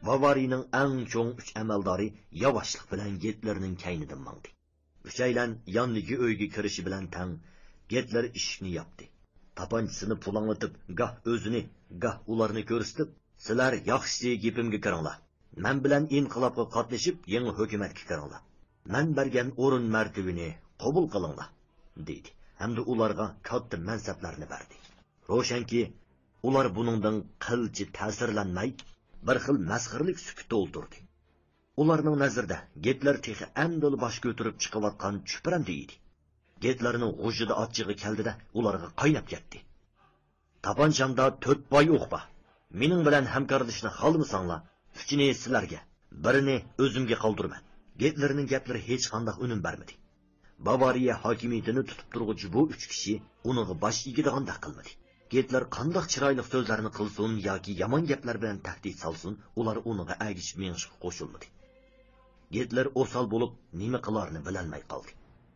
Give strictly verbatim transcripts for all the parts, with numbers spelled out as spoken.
Bavariyaning eng cho'ng uch amaldori yavaşlık bilan Gitlerning kaynidan mangdi. Uchaylan yondagi uyga kirishi bilan tang Gitler ishni yapdi. Tapanchisini pulanglatib, gah o'zini, gah ularni ko'rsatib, "Sizlar yaxshi gapimga kiringlar. Men bilan inqilobga qatnashib, yangi hukumatga kiringlar. Men bergan o'rin martabini qabul qilinglar", dedi. Hamda ularga katta mansablarni berdi. Ro'shanki, ular buningdan qilchi ta'sirlanmay, bir xil masxirlik sukutda o'ltirdi. Ularning nazarida Gitler texi amdil bosh ko'tarib chiqayotgan chuprandi edi. Gitlerning g'ujida otchig'i keldida ularga qaynab ketdi. "Tapanchamda to'rt boy o'q bor. Mening bilan hamkorlashishni xohlamasanglar, uchini sizlarga, birini o'zimga qoldirman." Gitlerning gaplari hech qanday unum bermadi. Bavariya hokimiyatini tutib turg'uvchi bu uch kishi uning bosh egadiganday qilmadi. Gitler qanday chiroyli so'zlarni qilsin yoki yomon gaplar bilan tahdid solsin, ular uningga agishib menishga qo'shilmadi. Gitler osal bo'lib, nima qilarini bilolmay qoldi.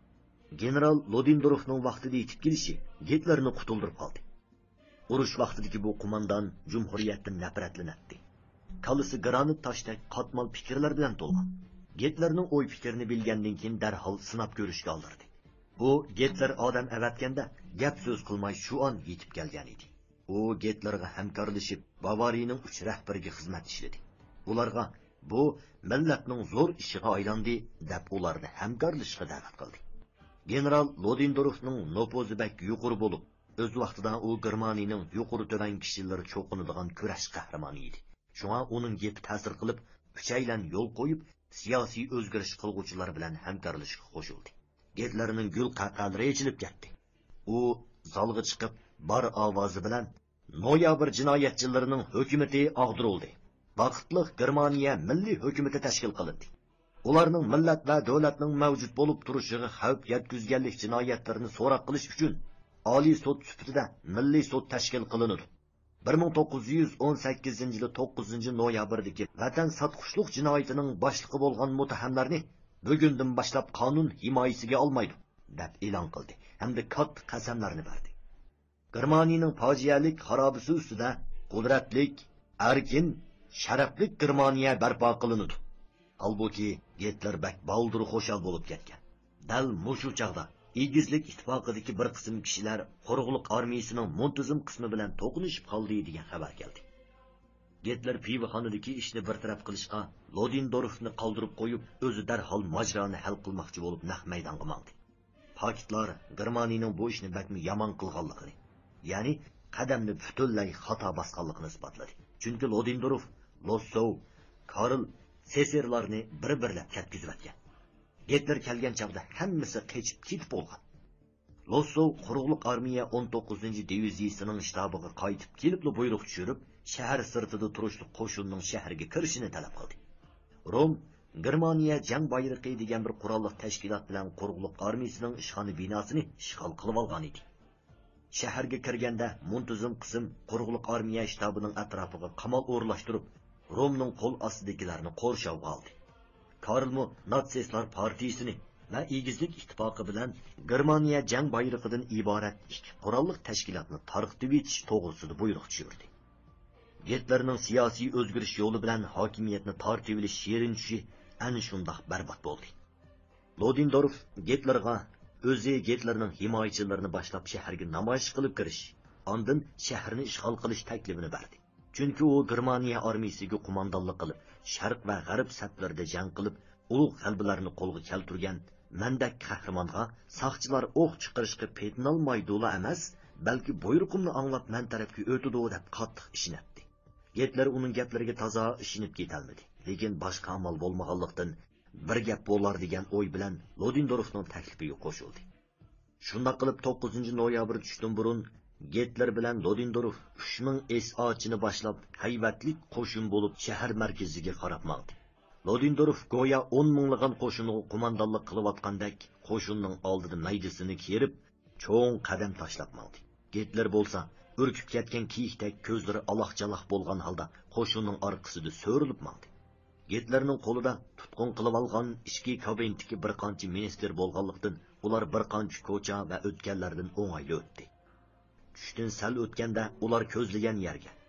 General Lodindorfning vaqtida yetib kelishi Gitlerni qutuldirib qoldi. Urush vaqtidagi bu qo'mondan jumhuriyatdan nafratlanadi. Kalisi granit toshdek qatmal fikrlar bilan to'lgan. Gitlerning o'y fikrini bilgandan keyin darhol sinab ko'rishga oldirdi. U Gitler odam avatganda gap so'z qilmay shu on yetib kelgan edi. U Gitlerga hamkorlashib, Bavariyaning uch rahbariga xizmat ishladi. Ularga bu millatning zo'r ishiga aylandi deb ularni hamkorlashga da'vat qildi. General Lodindorfning nopozi bak yuqori bo'lib, o'z vaqtida u Germaniyaning yuqori to'dan kishilari cho'qinadigan kurash qahramoni edi. Shunga uning gapi ta'sir qilib, uchaylan yo'l qo'yib, siyosiy o'zgarish qilguvchilar bilan hamkorlashga qo'shildi. Gitlerning gul qaqalari yechilib ketdi. U zalga chiqib, bar ovozi bilan noyabr jinoyatchilarining hukumati og'dirildi. Vaqtliq Germaniya milliy hukumati tashkil qilindi. Ularning millat va davlatning mavjud bo'lib turishiga xavf yetkazganlik jinoyatlarini so'roq qilish uchun Oliy sud sifatida milliy sud tashkil qilinadi. bir ming to'qqiz yuz o'n sakkizinchi yil to'qqizinchi noyabrdagi vatan sotqushlik jinoyatining boshlig'i bo'lgan muttahamlarni bugundan boshlab qonun himoyasiga olmaydi deb e'lon qildi hamda katta qasamlarni berdi. Germaniyaning fojialik xarobisi ustida qudratlik, erkin, sharafli Germaniya barpo qilinadi. Halbuki Gitler bak baldur xo'shal bo'lib ketgan. Dal mushu chaqda Egizlik ittifoqidagi bir qism kishilar qo'rg'uliq armiyasining muntazam qismi bilan to'qnashib qoldi degan xabar keldi. Gitler pivoxonadagi ishni bartaraf qilishga Lodindorfni qoldirib qo'yib, o'zi darhol majroni hal qilmoqchi bo'lib naq maydonga mangdi. Faktlar Germaniyaning bu ishni bakmi yomon qilganligini, ya'ni qadamni butunlay xato bosganligini isbotladi. Chunki Lodindorf, Lossow, Karl Seserlarni bir-birlab ketkizib o'tgan. Gitler kelgan chaqda hammasi qechib ketib bo'lgan. Lossow quruqliq armiya o'n to'qqizinchi diviziyasining shtabiga qaytib kelib buyruq tushirib, shahar sirtida turishli qo'shinning shaharga kirishini talab qildi. Rom Germaniya jang bayrog'i degan bir qurolli tashkilot bilan quruqliq armiyasining ishxona binosini ishg'ol qilib olgan edi. Shaharga kirganda muntazam qism quruqliq armiya shtabining atrofiga qamal o'rlashtirib, Romning qo'l ostidagilarni qo'rshovga oldi. Karlmu Natsistlar partiyasini va Egizlik ittifoqi bilan Germaniya jang bayrog'idan iborat ikki qurolli tashkilotni tarqitib etish to'g'risida buyruq tushirdi. Gitlerning siyosiy o'zgarish yo'li bilan hokimiyatni tortib olish sherin tushi ana shundoq barbod bo'ldi. Lodindorf Gitlerga o'zi Gitlerning himoyachilarini boshlab shaharga namoyish qilib kirish, ondan shaharni ishg'ol qilish taklifini berdi. Chunki u Germaniya armiyasiga qo'mondonlik qilib, sharq va g'arb saflarida jang qilib, ulug' g'alabalarni qo'lga keltirgan mandak qahramonga saqchilar o'q chiqarishga petinolmaydilar emas, balki buyruqimni anglab men tarafga o'tidi deb qattiq ishonadi. Gitler uning gaplariga toza ishonib ketolmadi. Lekin boshqa amal bo'lmaganlikdan bir gap bo'lar degan o'y bilan Lodindorfning taklifiga qo'shildi. Shunda qilib to'qqizinchi noyabr tushdan burun Gitler bilan Lodindorf uch ming es ochini boshlab haybatlik qo'shin bo'lib shahar markaziga qarab mangdi. Lodindorf go'yo o'n minglagan qo'shinni qo'mondonlik qilayotgandek qo'shinning oldida maydasini kerib, cho'ng qadam tashlab mangdi. Gitler bo'lsa, urkib ketgan kiyikdek ko'zlari aloq-jaloq bo'lgan holda qo'shinning orqasida so'rilib mangdi. Gitlerning qo'lida tutqun qilib olgan ichki kabinetdagi bir qancha minister bo'lganlikdan ular bir qancha ko'cha va o'tganlardan o'ng'ayli o'tdi. Tushdan sal o'tganda ular ko'zlagan yerga,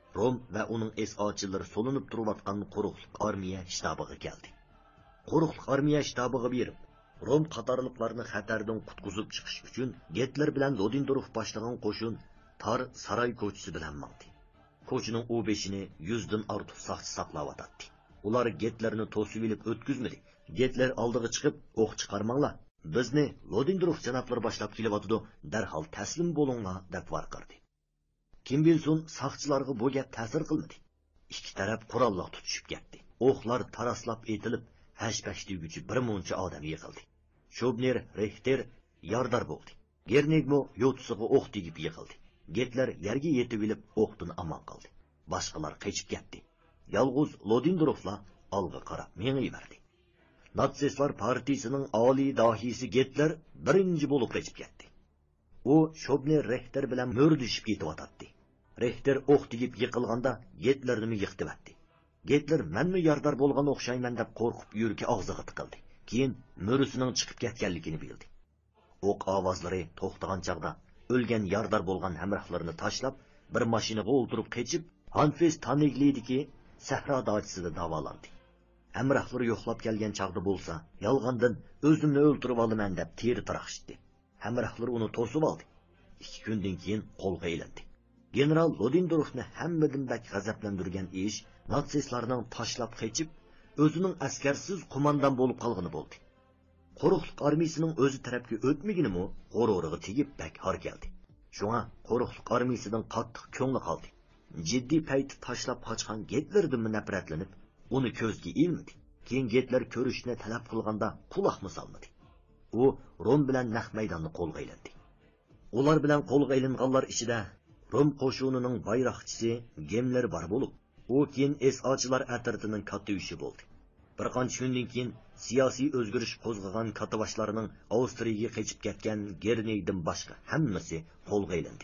Rom va uning esotchilari solinib turayotgan quruqliq armiya shtabiga keldi. Quruqliq armiya shtabiga berib, Rom qatorliqlarni xatardan qutqizib chiqish uchun Getler bilan Lodendorf boshlagan qo'shin tar saroy ko'chisi bilan mangdi. Ko'chining u beshini yuzdan ortiq saqchi saqlayotdi. Ular Getlerni to'sib olib o'tkazmadi. Getler oldiga chiqib, o'q chiqarmanglar. Bizni Lodendorf janoblari boshlab kelyapti, darhol taslim bo'linglar deb varqirdi. Kim bilsin, saqchilarga bu gap ta'sir qilmadi. Ikki taraf qurolliq tutishib ketdi. O'qlar taraslab etilib, hash-pash deguvchi bir muncha odam yiqildi. Shobner, Richter yordar bo'ldi. Gernegmo yo'tisiga o'q tegib yiqildi. Getler yerga yetib olib, o'qdan omon qoldi. Boshqalar qochib ketdi. Yolg'iz Lodendorflar olg'a qarab mengayverdi. Natsistlar partiyasining oliy dohisi Getler birinchi bo'lib qochib ketdi. U Shobner Richter bilan mo'rdishib ketyotdi. Richter o'q tegib yiqilganda Getlerni yiqitibdi. Getler menmi yordar bo'lgan o'xshayman deb qo'rqib yurki og'ziga tiqildi. Keyin mo'risining chiqib ketganligini bildi. O'q ovozlari to'xtagan chaqda o'lgan yordar bo'lgan hamrohlarini tashlab, bir mashinaga o'ltirib qochib, Hanfes Taniglidiki sahro dachisida davolandi. Hamrohlari yo'qlab kelgan chaqda bo'lsa, yolg'ondan o'zimni o'ltirib olaman deb teri taraqshdi. Hamrohlari uni to'sib oldi. ikki kundan keyin qo'lga ilindi. General Lodendorfni hammadan bak g'azablantirgan ish natsistlarning tashlab qochib, o'zining askarsiz qo'mondan bo'lib qolgani bo'ldi. Quruqliq armiyasining o'zi tarafga o'tmaginimi, g'ururiga tegib bak har keldi. Shunga Quruqliq armiyasidan qattiq ko'ngli qoldi. Jiddiy payt tashlab qochgan Getlerdan nafratlanib, uni ko'zga ilmadi. Keyin Getler ko'rishni talab qilganda quloqni solmadi. U Rom bilan naq maydonni qo'lga ilindi. Ular bilan qo'lga ilinganlar ichida Rom qo'shunining bayroqchisi Gemler bor bo'lib, u keyin esotchilar atritining katta bo'ldi. Bir qancha kundan keyin siyosiy o'zgarish qo'zg'agan katavashlarning Avstriyaga qochib ketgan Gerneydan boshqa hammasi qo'lga ilindi.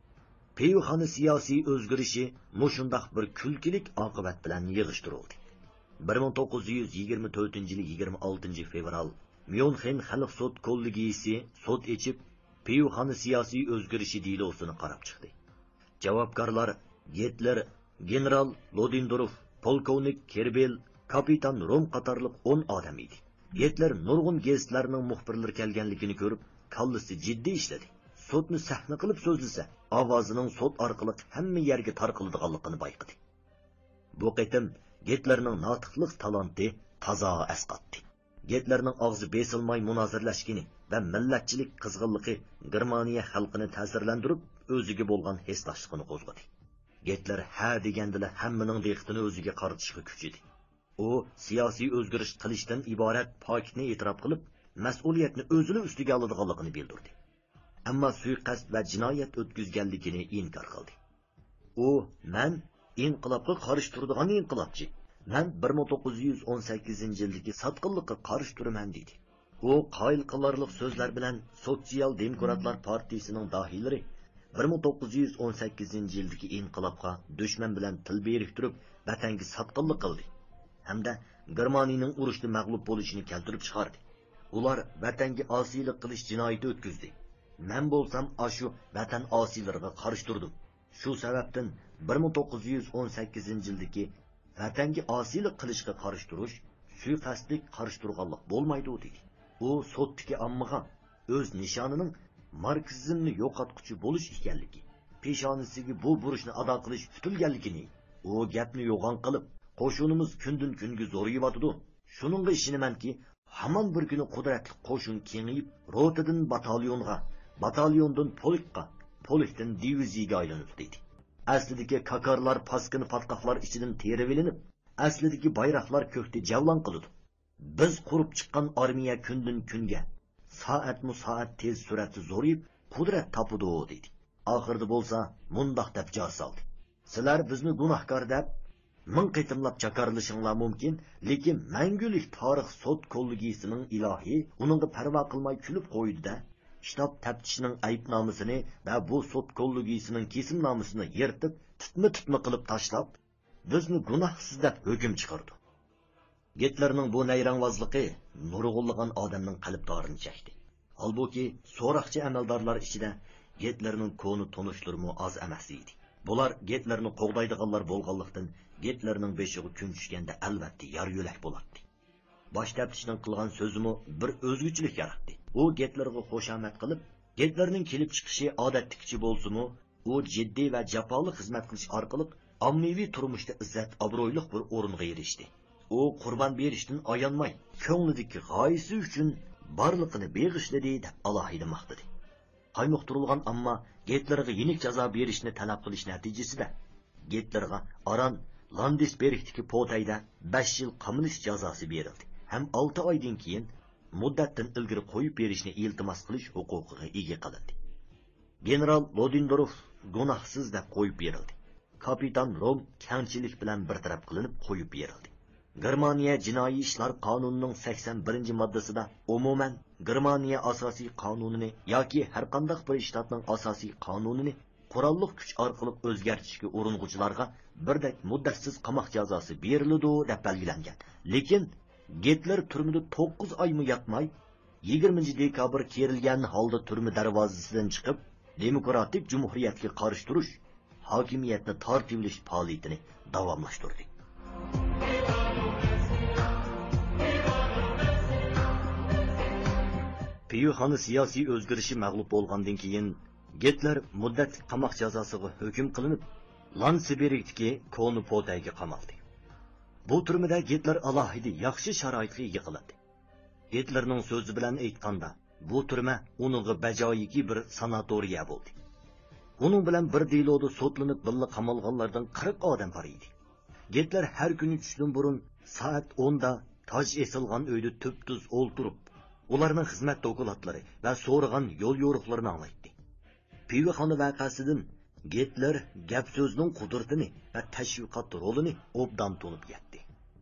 Peyuxani siyosiy o'zgarishi mushundaq bir kulkilik oqibat bilan yig'ishtirildi. bir ming to'qqiz yuz yigirma to'rtinchi yil yigirma oltinchi fevral Myonxen xalq sud kollegiyasi sud echib, Peyuxani siyosiy o'zgarishi deylosini qarab chiqdi. Javobgarlar Getler, general Lodendorf, polkovnik Kerbel, kapitan Rom qatorliq o'n odam edi. Getler nurg'un gazetlarning muxbirlari kelganligini ko'rib, kallasi jiddiy ishladi. Sudni sahna qilib so'zlasa, ovozining sud orqali hamma yerga tarqaladiganligini bayqadi. Bu qitim Getlerning notiqlik talanti toza asqatdi. Getlerning og'zi besilmay munozirlashgini va millatchilik qizg'inligi Germaniya xalqini ta'sirlantirib, o'ziga bo'lgan hesdoshligini qo'zg'adi. Getler ha degandila hammaning diqqatini o'ziga qaratishga kuchidi. U siyosiy o'zgarish qilishdan iborat pokni e'tirof qilib, mas'uliyatni o'zini ustiga oladiganligini bildirdi. Ammo suiqasd va jinoyat o'tkazganligini inkor qildi. U men inqilobga qarshi turadigan inqilobchi. Men bir ming to'qqiz yuz o'n sakkizinchi yildagi sotqinlikqa qarshi turaman dedi. U qoyil qilarlik so'zlar bilan Sotsial Demokratlar partiyasining dohilari bir ming to'qqiz yuz o'n sakkizinchi yildagi inqilobga dushman bilan til berib turib, vatanga sotqinlik qildi. Hamda Germaniyaning urushda mag'lub bo'lishini keltirib chiqardi. Ular vatanga osiylik qilish jinoyati o'tkazdi. Men bo'lsam ashu vatan osiylariga qarshi turdim. Shu sababdan bir ming to'qqiz yuz o'n sakkizinchi yildagi vatanga osiylik qilishga qarshi turish suiqasdlik qarshi turganlik bo'lmaydi dedi. U sotdagi ammaga o'z nishonining marksizmni yo'qotquchi bo'lish ekanligi, peshonasiga bu burishni ado qilish tutilganligini, u gapni yo'g'on qilib, qo'shunimiz kundan kunga zo'rayotdi. Shuningga ishonamanki, hamon bir kuni qudratli qo'shin kengayib, rotadan batalyonga, batalyondan polkqa, polkdan diviziyaga aylanib dedi. Aslidagi kakarlar paskini patqoqlar ichidan terib ilinib, aslidagi bayroqlar ko'kda javlon qildi. Biz qurib chiqqan armiya kundan kunga, soatmu soat tez sur'ati zo'rayib, qudrat topdi dedi. Oxirida bo'lsa, mundoq deb jar soldi. Sizlar bizni gunohkor deb ming qitimlab chakarlishinglar mumkin, lekin mangulik tarix sud kollegiyasining ilohi uningga parvo qilmay kulib qo'ydi-da. Kitob taftishning aybnomasini va bu sud kollegiyasining kesimnomasini yirtib, tutma-tutma qilib tashlab, bizni gunohsiz deb hukm chiqardi. Getlerning bu nayrangvozligi nurg'unlagan odamning qalbdorini chekdi. Holbuki, so'roqchi amaldorlar ichida Getlerning koni tonishlari oz emas edi. Bular Gitlerni qo'g'daydiganlar bo'lganlikdan Gitlerning beshiga kun tushganda albatta yar yo'lak bo'ladi. Bosh taftishning qilgan so'zimi bir o'zguchilik yaratdi. U Gitlerga qo'shamat qilib, Gitlerning kelib chiqishi odatdikchi bo'lsa-mu, u jiddiy va jafoli xizmat qilish orqali ommaviy turmushda izzat, obro'yli bir o'ringa erishdi. U qurbon berishdan ayonmay, ko'nglidagi g'oyasi uchun barliqini beg'ishladi deb alohida maqtadi. Qaymoqtirilgan ammo Gitlerga yenik jazo berishni talab qilish natijasida Gitlerga Aran Landesbergdagi potayda besh yil qamalish jazosi berildi. Ham olti oydan keyin muddatdan ilgari qo'yib berishni iltimos qilish huquqiga ega qilindi. General Lodendorf gunohsiz deb qo'yib berildi. Kapitan Rom kamchilik bilan bartaraf qilinib qo'yib berildi. Germaniya jinoiy ishlar qonunining sakson birinchi moddasida umuman Germaniya asosiy qonunini yoki har qanday bir shtatning asosiy qonunini qurolli kuch orqali o'zgartirishga urinuvchilarga birdek muddatsiz qamoq jazosi beriladi deb belgilangan. Lekin Gitler turmada to'qqiz oymi yotmay, yigirmanchi dekabr kerilgan holda turma darvozasidan chiqib, demokratik jumhuriyatga qarshi turish, hokimiyatni tortib olish faoliyatini davomlashtirdi. Piyuxoni siyosiy o'zgarishi mag'lub bo'lgandan keyin Gitler muddatli qamoq jazosiga hukm qilinib, Landsbergdagi Konupotayga qamaldi. Bu turmada Gitler alohida yaxshi sharoitga ega qilindi. Gitlerning so'zi bilan aytganda, bu turma uningga bajoyiki bir sanatoriya bo'ldi. Uning bilan bir deloda sotlanib billa qamalganlardan qirq odam bor edi. Gitler har kuni tushdan burun soat o'nda toj esilgan uyda tub-tuz o'ltirib, ularning xizmat dokumentlari va so'ragan yo'l yo'riqlarini anglaydi. Piyuxoni vaqasidan Gitler gap so'zning qudratini va tashviqot rolini obdan tunib yetdi.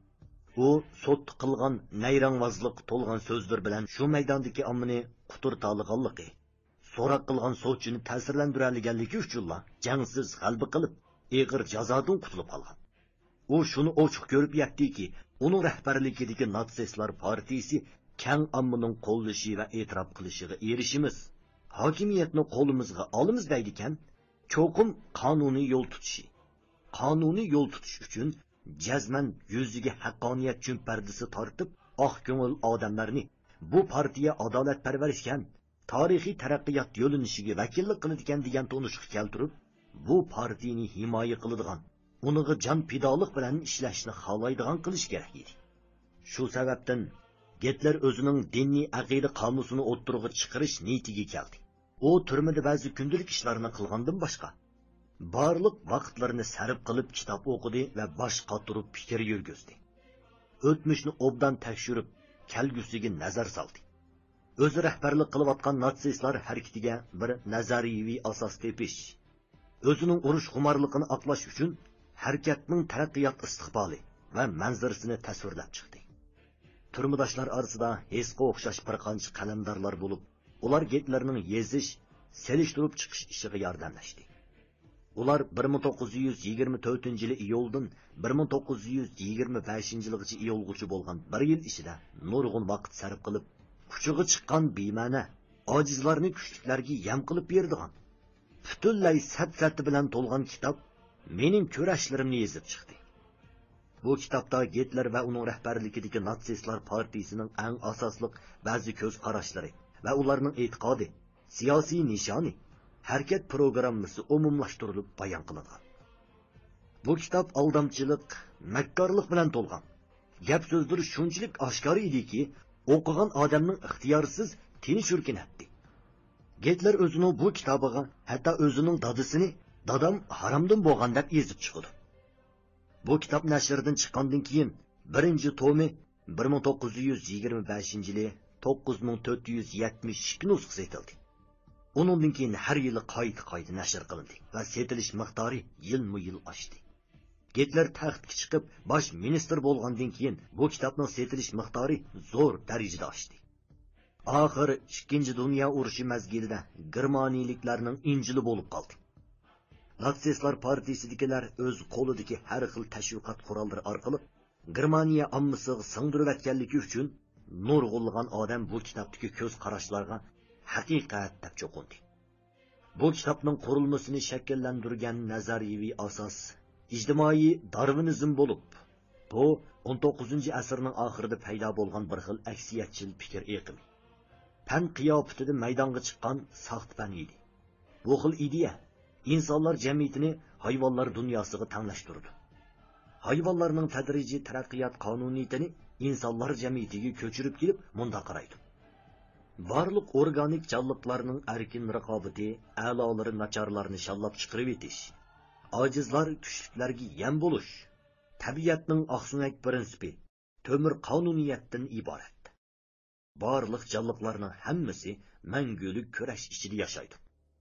U sot qilgan nayrangvozlik to'lgan so'zlar bilan shu maydondagi ommani quturtaliganligi, so'roq qilgan sotchini ta'sirlantirganligi uchunla jangsiz g'alaba qilib, eg'ir jazodan qutulib qolgan. U shuni ochiq ko'rib yetdiki, uning rahbarligidagi natsistlar partiyasi keng ommaning qo'llashi va e'tirof qilishiga erishimiz, hokimiyatni qo'limizga olamiz deydigan, cho'qim qonuniy yo'l tutishi. Qonuniy yo'l tutish uchun jazman yuziga haqqoniyat chumpardisi tortib, oq ko'ngil odamlarni bu partiya adolatparvarishgan, tarixiy taraqqiyot yo'linishiga vakillik qiladigan degan to'nishga keltirib, bu partiyani himoya qiladigan, uniga jon fidolik bilan ishlashni xohlaydigan qilish kerak edi. Shu sababdan Gitler o'zining diniy aqida qomusini o'ttirg'i chiqarish niyatiga keldi. U turmada ba'zi kundalik ishlarni qilgandan boshqa barliq vaqtlarini sarf qilib kitob o'qidi va bosh qotirib fikr yurgizdi. O'tmishni obdan tekshirib, kelgusiga nazar soldi. O'zi rahbarlik qilayotgan natsistlar harakatiga bir nazariyaviy asos tepish, o'zining urush xumarligini aqlash uchun harakatning taraqqiyot istiqboli va manzarasini tasvirlab chiqdi. Turmudoshlar orasida hesga o'xshash bir qancha qalamdorlar bo'lib, ular Gitlerning yezish, selishtirib chiqish ishiga yordamlashdi. Ular bir ming to'qqiz yuz yigirma to'rtinchi yil iyuldan bir ming to'qqiz yuz yigirma beshinchi yilgacha iyulgacha bo'lgan bir yil ichida nurg'un vaqt sarf qilib, kuchiga chiqqan bema'na, ojizlarni kuchliklarga yam qilib berdigan, butunlay sat-sati bilan to'lgan kitob mening ko'rashlarimni yozib chiqdi. Bu kitobda Gitler va uning rahbarligidagi natsistlar partiyasining eng asosli ba'zi ko'z qarashlari va ularning e'tiqodi, siyosiy nishoni, harakat programmasi umumlashtirilib bayon qilingan. Bu kitob aldamchilik, makkorlik bilan to'lgan. Gap so'zlari shunchalik oshkor ediki, o'qigan odamning ixtiyorsiz tinish urkinatdi. Gitler o'zining bu kitobiga hatto o'zining dadisini dadam haromdan bo'lgan deb yozib chiqdi. Bu kitob nashrdan chiqqandan keyin birinchi tomi bir ming to'qqiz yuz yigirma beshinchi yili to'qqiz ming to'rt yuz yetmish ikki nusxasi etildi. Undan keyin har yili qayta-qayta nashr qilindi va setilish miqdori yilma-yil oshdi. Gitler taxtga chiqib, bosh ministr bo'lgandan keyin bu kitobning setilish miqdori zo'r darajada oshdi. Oxir ikkinchi dunyo urushi mezgilida germaniyaliklarning injili bo'lib qoldi. Natsistlar partiyasidagilar o'z qo'lidagi har xil tashviqot qurollari orqali Germaniya ommasiga singdirib etganligi uchun nurg'unlagan odam bu kitobdagi ko'z qarashlarga haqiqat deb cho'qindi. Bu kitobning qurilmasini shakllantirgan nazariyaviy asos ijtimoiy darvinizm bo'lib, bu o'n to'qqizinchi asrning oxirida paydo bo'lgan bir xil aksiyatchil fikr eqimi. Pan qiyofatida maydonga chiqqan saxt pan edi. Bu xil ideya insonlar jamiyatini hayvonlar dunyosiga tanglashtirdi. Hayvonlarning tadrijiy taraqqiyot qonuniyatini insonlar jamiyatiga ko'chirib kelib, munda qaraydi. Barliq organik jonliqlarning erkin raqobati a'lolari nacharlarni shallab chiqarib etish, ojizlar kuchliklarga yem bo'lish, tabiatning oqsunak prinsipi, to'mir qonuniyatdan iborat. Barliq jonliqlarning hammasi mangulik kurash ichida yashaydi.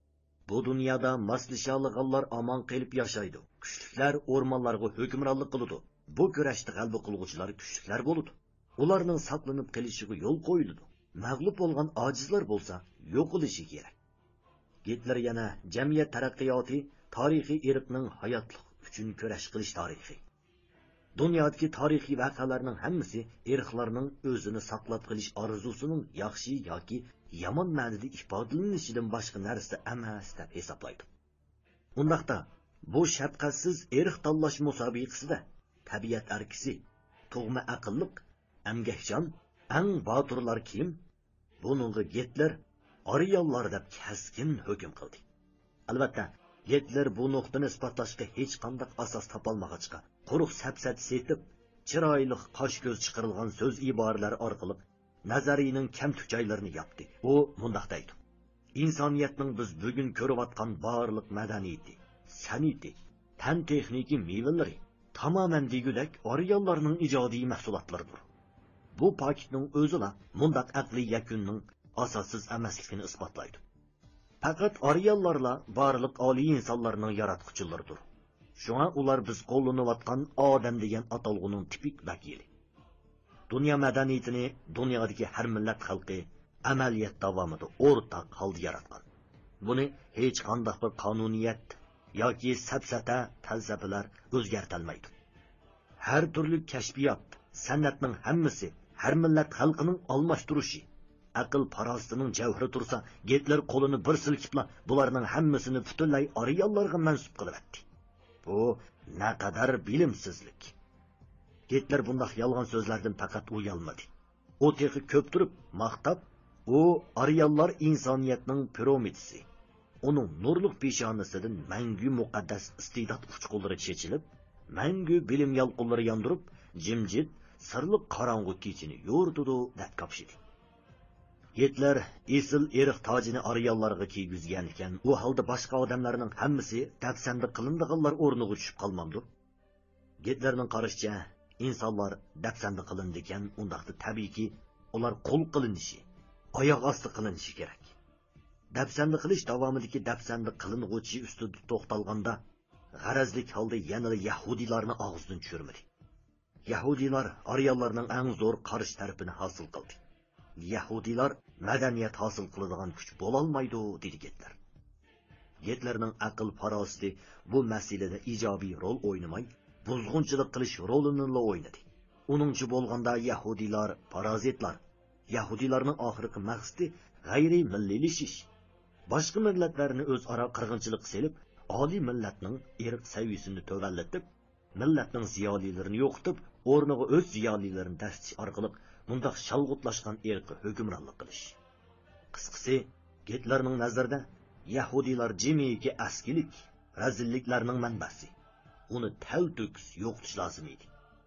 Bu dunyoda maslishalg'anlar omon qilib yashaydi. Kuchliklar o'rmonlarga hukmronlik qiladi. Bu kurashda g'alaba qilguvchilar kuchliklar bo'ladi. Ularning saqlanib qolishiga yo'l qo'yiladi. Mag'lub bo'lgan ojizlar bo'lsa, yo'qolishi kerak. Gitler yana jamiyat taraqqiyoti tarixiy irqning hayotlik uchun kurash qilish tarixi. Dunyodagi tarixiy voqealarning hammasi irqlarning o'zini saqlab qilish orzusining yaxshi yoki yomon ma'noda ifodalanishidan boshqa narsa emas deb hisoblaydi. Undaqda bu shafqatsiz irq tanlash musobaqasida tabiat arkisi, tug'ma aqlliq, amgakjon, eng botirlar kim? Buningga Gitler Aryanlar deb keskin hukm qildi. Albatta, Gitler bu nuqtani isbotlashga hech qanday asos topolmag'achqa, quruq sapsat setib, chiroyli qosh-ko'z chiqarilgan so'z iboralari orqali nazariyaning kam tuchaylarini yapti. U mundaq deydi: insoniyatning biz bugun ko'rayotgan barliq madaniyati, san'ati, tan texniki mevalari tamoman degudek Aryanlarning ijodiy mahsulotlaridir. Bu paketning o'zila mundaq aqliy yakunning asossiz emasligini isbotlaydi. Faqat Aryanlarla barliq oliy insonlarning yaratquchilaridir. Shunga ular biz qo'llanayotgan odam degan atalg'uning tipik vakili. Dunyo madaniyatini dunyodagi har millat xalqi amaliyat davomida o'rtaq holda yaratgan. Buni hech qanday bir qonuniyat yoki safsata falsafalar o'zgartirolmaydi. Har turli kashfiyot, san'atning hammasi har millat xalqining almashtirishi, aql farosatining javhari tursa, Gitler qo'lini bir silkibla bularning hammasini butunlay Aryanlarga mansub qilibdi. Bu naqadar bilimsizlik. Gitler bunday yolg'on so'zlardan faqat uyalmadi. U texi ko'p turib maqtab, u Aryanlar insoniyatning piramidasi. Uning nurliq peshonasidan mangu muqaddas iste'dod uchqunlari chechilib, mangu bilim yolqinlari yondirib, jimjit sirli qorong'u kechini yo'rtidi deb kapshidi. Gitler esil irq tojini Aryanlarga kiygizgan ekan, u holda boshqa odamlarning hammasi dafsanda qilindiganlar o'rniga tushib qolmamdi. Gitlerning qarashicha, insonlar dafsanda qilindi ekan, undaqda tabiiyki ular qul qilinishi, oyoq osti qilinishi kerak. Dafsanda qilish davomidagi dafsanda qilinuvchi ustida to'xtalganda g'arazlik holda yana yahudiylarni og'zidan tushirmadi. Yahudiylar Aryanlarning eng zo'r qarish tarafini hosil qildi. Yahudiylar madaniyat hosil qiladigan kuch bo'lolmaydi, dedi Gitler. Gitlerning aql farosati bu masalada ijobiy rol o'ynamay, buzg'unchilik qilish rolini o'ynadi. Uningchi bo'lganda Yahudiylar parazitlar. Yahudiylarning oxirgi maqsadi g'ayriy milliylashish. Boshqa millatlarni o'zaro qirg'inchilik qilib, oliy millatning irq saviyasini to'vallatib, millatning ziyolilarini yo'qitib, o'rniga o'z ziyolilarini dastish orqali mundaq shalg'utlashgan irqi hukmronlik qilish. Qisqasi, Gitlerning nazarida Yahudiylar jimiki askilik, razilliklarning manbasi. Uni tavtuks yo'qotish lozim edi.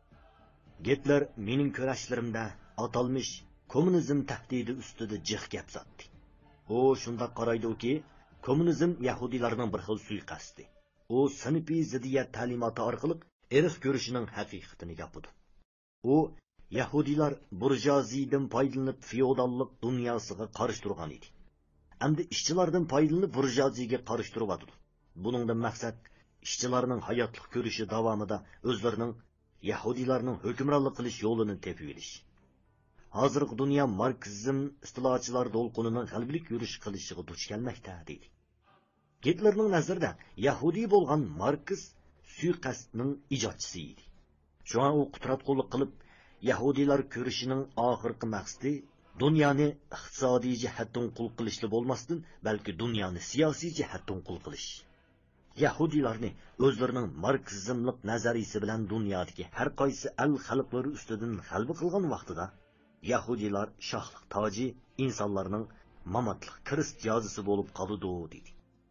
Gitler mening ko'rashlarimda atalmish kommunizm tahdidi ustida jiq gap sotdi. U shunda qaraydi-ki, kommunizm Yahudiylarning bir xil suiqasdi. U sinfiy ziddiyat ta'limoti orqali irq ko'rishining haqiqatini gapirdi. U Yahudiylar burjuaziydan foydalanib feodallik dunyosiga qarshi turgan edi. Endi ishchilardan foydalanib burjuaziyaga qarshi turyapti. Buningdan maqsad ishchilarning hayotlik ko'rishi davomida o'zlarining Yahudiylarning hukmronlik qilish yo'lini tepib olish. Hozirgi dunyo marksizm istilochilar to'lqinining g'albilik yurish qilishiga duch kelmoqda, dedi. Gitlerning nazarida Yahudiy bo'lgan Marks suiqasdning ijodchisi edi. Shunga u qudratqullik qilib Yahudiylar ko'rishining oxirgi maqsadi Dunyoni iqtisodiy jihatdan qul qilishli bo'lmasdan, balki dunyoni siyosiy jihatdan qul qilish. Yahudilarni o'zlarining marksizmlik nazariyasi bilan dunyodagi har qaysi al xalqlari ustidan g'alaba qilgan vaqtida Yahudilar shohlik toji insonlarning mamatlik kirist yozisi bo'lib qoldi dedi.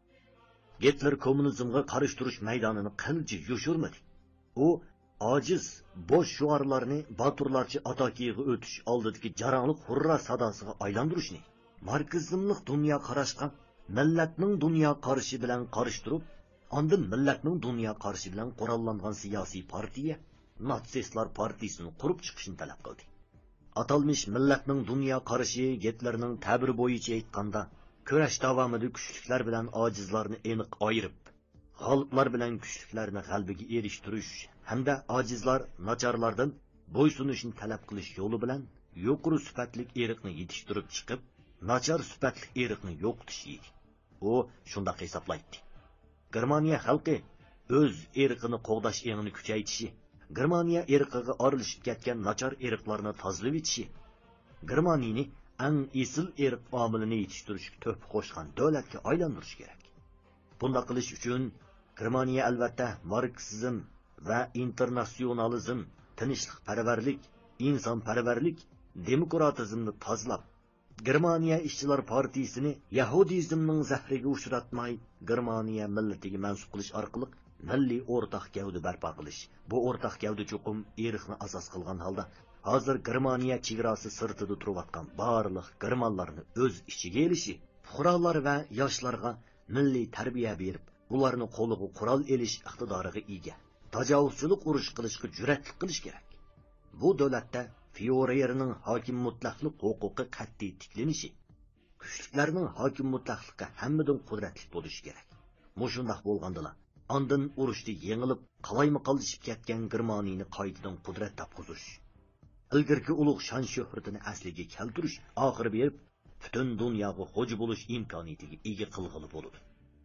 Gitler kommunizmga qarshi turish maydonini qilchi yoshurmadi. U ojiz, bosh shuarlarni baturlarcha atakiga o'tish oldidagi jarangliq hurra sadosiga aylantirishni, marksizmlik dunyo qarashqa millatning dunyo qarashi bilan qarishtirib, ondan millatning dunyo qarashi bilan qurollangan siyosiy partiya, natsistlar partiyasini qurib chiqishni talab qildi. Atalmış millatning dunyo qarashi Gitlerning ta'biri bo'yicha aytganda, kurash davomida kuchliklar bilan ojizlarni aniq ayirib, g'oliblar bilan kuchliklarni g'albiga erishtirish hamda ojizlar nacharlardan bo'ysunishni talab qilish yo'li bilan yuqori sifatli eriqni yetishtirib chiqib, nachar sifatli eriqni yo'qotish edi. U shunday hisoblaydi. Germaniya xalqi o'z eriqini qo'g'dash engini kuchaytirishi, Germaniya eriqiga orilishib ketgan nachar eriqlarni tozalab etishi, Germaniyani ang esil eriq omilini yetishtirishga to'p qo'shgan davlatga aylantirish kerak. Bunday qilish uchun Germaniya albatta marksizm va internasionalizm, tinchlikparvarlik, insonparvarlik, demokratizmni tozalab, Germaniya ishchilar partiyasini Yahudizmning zahriga uchratmay, Germaniya millatiga mansub qilish orqali milliy o'rtaq gavda barpo qilish. Bu o'rtaq gavda cho'qim eriqni asos qilgan holda, hozir Germaniya chegarasi sirtida turayotgan barliq germanlarni o'z ichiga elishi, fuqarolar va yoshlarga milliy tarbiya berib, ularni qo'liga qurol elish iqtidoriga ega, tajovuzchilik urush qilishga jur'atlik qilish kerak. Bu davlatda Führerning hokim mutlaqlik huquqi qat'iy tiklanishi, kuchliklarning hokim mutlaqlikka hammadan qudratli bo'lishi kerak. Mushundaq bo'lgandala, ondan urushda yengilib, qalayma qolishib ketgan Germaniyani qaytadan qudrat topqizish, ilgirki ulug' shon shuhratini asliga keltirish, oxiri berib, butun dunyoga xo'ja bo'lish imkoniyatiga ega qilg'ili bo'ladi.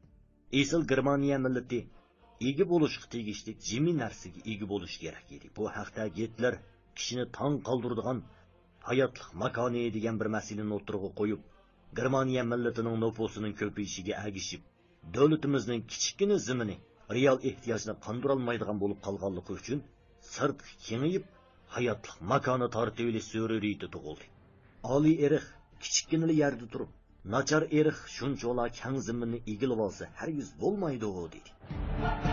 Esil Germaniya millati ega bo'lishga tegishli jimi narsaga ega bo'lish kerak edi. Bu haqda Gitler kishini tong qoldiradigan hayotlik makoni degan bir masalani o'tirg'i qo'yib, Germaniya millatining nufusining ko'payishiga agishib, davlatimizning kichikina zimini real ehtiyojni qondira olmaydigan bo'lib qolganligi uchun sirt kengayib, hayotlik makoni tortib olish zaruriyati tug'ildi. Oliy eriq kichikkinali yerda turib, nachar eriq shunchola keng ziminni egilib olsa, hargiz bo'lmaydi dedi.